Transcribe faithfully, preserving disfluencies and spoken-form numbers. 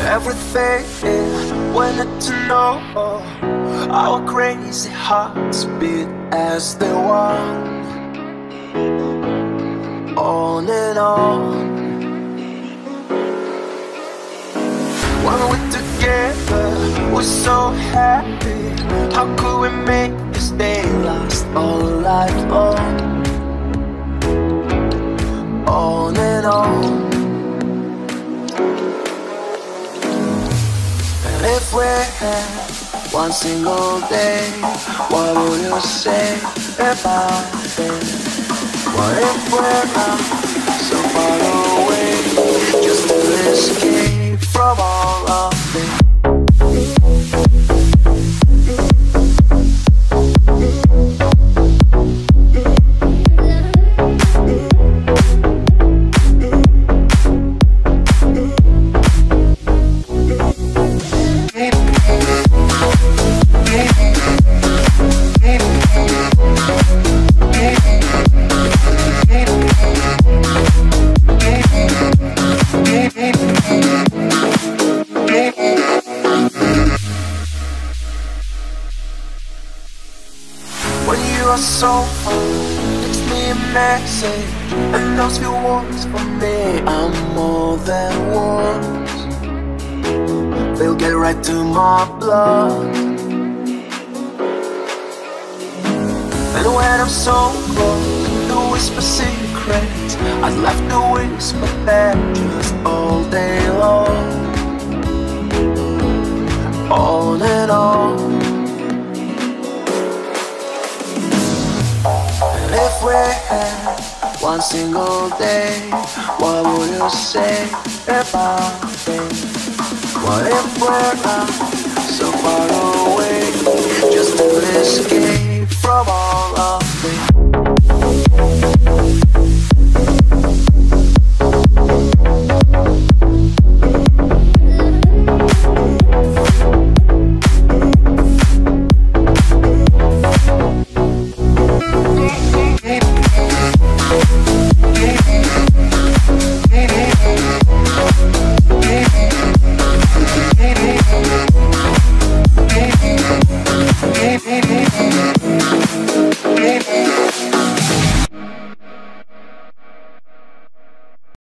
Everything wanted to know our crazy hearts beat as they walk on and on. When we're together, we're so happy. How could we make this day last all life long? On and on. And if we had one single day, what would you say about it? What if we're not so far away, just to escape from all of it? When you are so far, text me a message, and those few words for me are more than words. They'll get right to my blood. And when I'm so close to whisper secrets, I'd love to whisper them just all day long. On and on. If we had one single day, what would you say about it? What if we're not so far away, just to escape from all